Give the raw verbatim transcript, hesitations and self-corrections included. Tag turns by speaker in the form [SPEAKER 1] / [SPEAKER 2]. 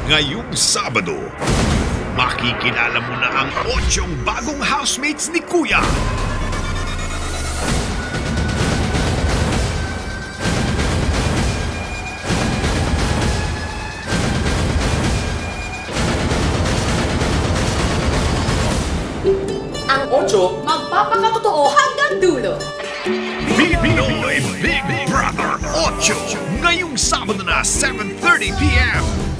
[SPEAKER 1] Ngayong Sabado, makikilala mo na ang otsyong bagong housemates ni Kuya.
[SPEAKER 2] Ang otso magpapakatotoo hanggang dulo.
[SPEAKER 1] Pinoy Big Brother otso, ngayong Sabado na seven thirty p m